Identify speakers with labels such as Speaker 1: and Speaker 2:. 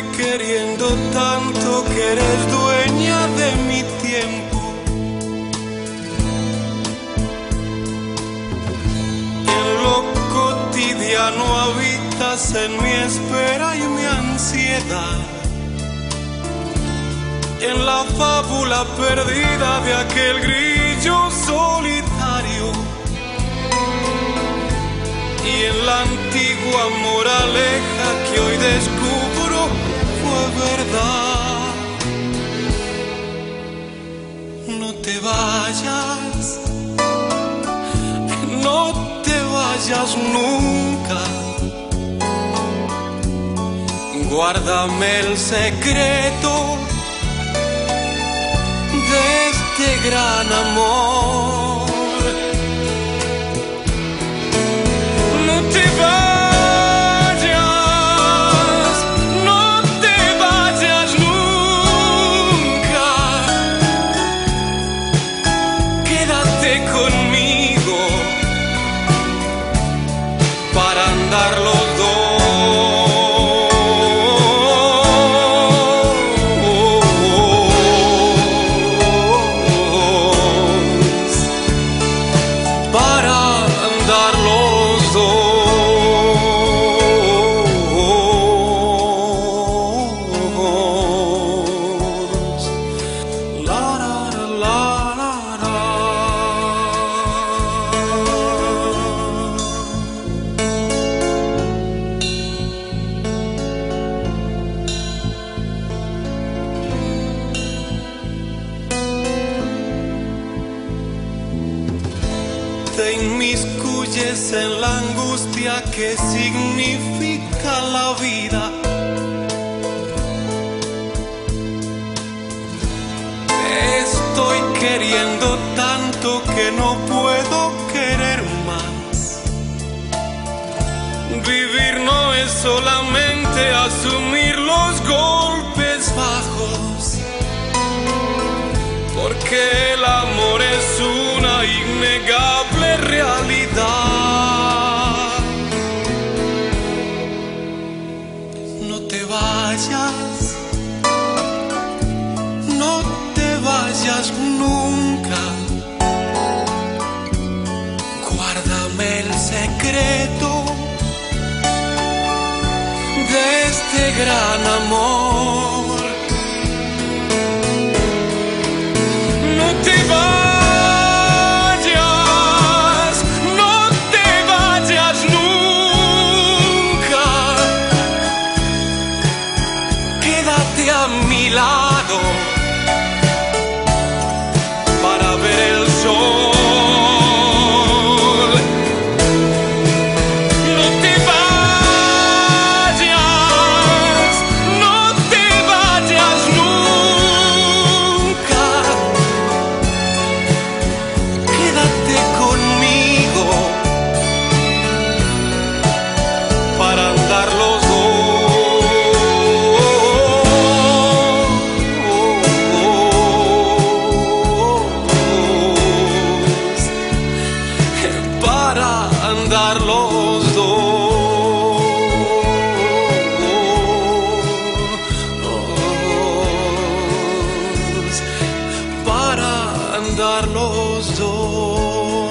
Speaker 1: queriendo tanto que eres dueña de mi tiempo. En lo cotidiano habitas en mi espera y mi ansiedad, en la fábula perdida de aquel grillo solitario, y en la antigua moraleja que hoy descubro fue verdad. No te vayas, no te vayas nunca. Guárdame el secreto de este gran amor. No te vayas, no te vayas nunca. Quédate conmigo para andar los dos. Te inmiscuyes en la angustia que significa la vida. Te estoy queriendo tanto que no puedo querer más. Vivir no es solamente asumir los golpes bajos, porque el amor es una innegable realidad. No te vayas, no te vayas nunca. Guárdame el secreto de este gran amor. No te vayas, no te vayas nunca. Quédate a mi lado para ver el sol. No te vayas, no te vayas nunca. Quédate conmigo para andar los dos. Para andar los dos. Para andar los dos.